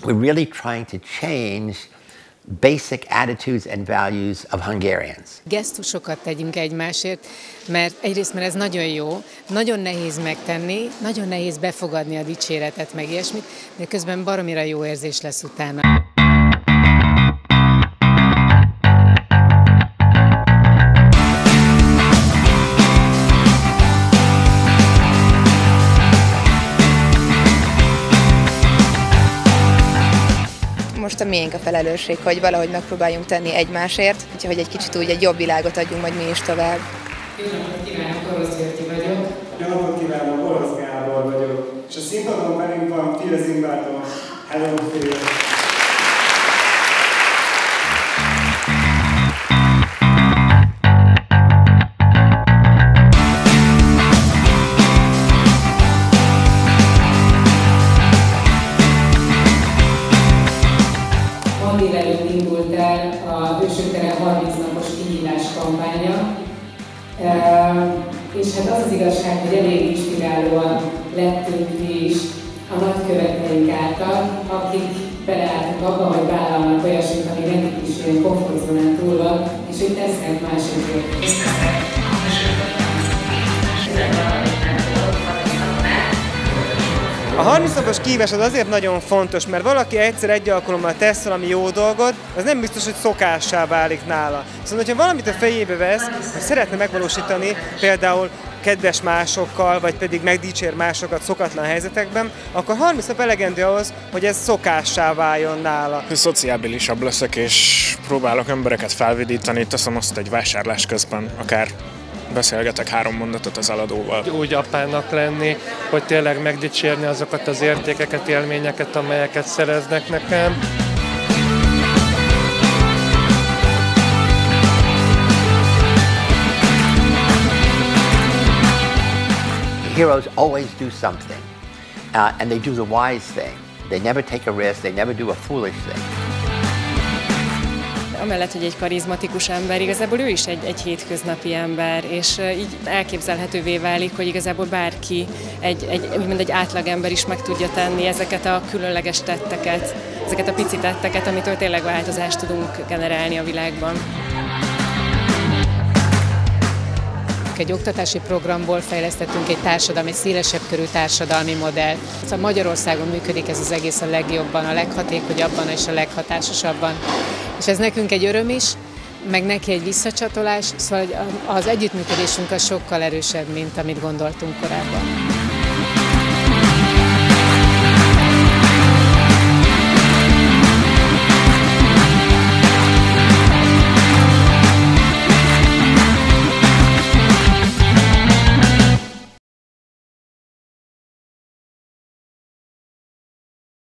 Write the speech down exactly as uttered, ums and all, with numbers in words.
We're really trying to change basic attitudes and values of Hungarians. Gesztusokat tegyünk egymásért, mert egyrészt, mert ez nagyon jó, nagyon nehéz megtenni, nagyon nehéz befogadni a dicséretet, meg ilyesmit, de közben baromira jó érzés lesz utána. Most a miénk a felelősség, hogy valahogy megpróbáljunk tenni egymásért, hogy egy kicsit úgy egy jobb világot adjunk majd mi is tovább. Jó napot kívánok, Orosz Györgyi vagyok. Jó napot kívánok, Orosz Gábor vagyok. És a színpadon velünk van Tila Zimbáton. Hello, Tila! Délelőtt indult el a Hősök tere harminc napos kihívás kampánya, és hát az az igazság, hogy elég inspirálóan lettünk mi is a nagyköveteink által, akik beleálltak abba, hogy vállalnak olyasmit, ami nekik is ilyen komfortzónán túl van, és hogy tesznek másokért. A harminc napos kihívás az azért nagyon fontos, mert valaki egyszer egy alkalommal tesz valami jó dolgot, az nem biztos, hogy szokássá válik nála. Szóval, hogyha valamit a fejébe vesz, hogy szeretne megvalósítani, például kedves másokkal, vagy pedig megdicsér másokat szokatlan helyzetekben, akkor harminc nap elegendő ahhoz, hogy ez szokássá váljon nála. Szociábilisabb leszek, és próbálok embereket felvidítani, teszem azt egy vásárlás közben, akár beszélgetek három mondatot az eladóval. Úgy apának lenni, hogy tényleg megdicsérni azokat az értékeket, élményeket, amelyeket szereznek nekem. Heroes always do something, uh, and they do the wise thing. They never take a risk, they never do a foolish thing. Amellett, hogy egy karizmatikus ember, igazából ő is egy, egy hétköznapi ember, és így elképzelhetővé válik, hogy igazából bárki, egy, egy, úgymond egy átlagember is meg tudja tenni ezeket a különleges tetteket, ezeket a pici tetteket, amitől tényleg változást tudunk generálni a világban. Egy oktatási programból fejlesztettünk egy társadalmi, egy szélesebb körű társadalmi modellt. Szóval Magyarországon működik ez az egész a legjobban, a leghatékonyabban és a leghatásosabban. És ez nekünk egy öröm is, meg neki egy visszacsatolás, szóval az együttműködésünk az sokkal erősebb, mint amit gondoltunk korábban.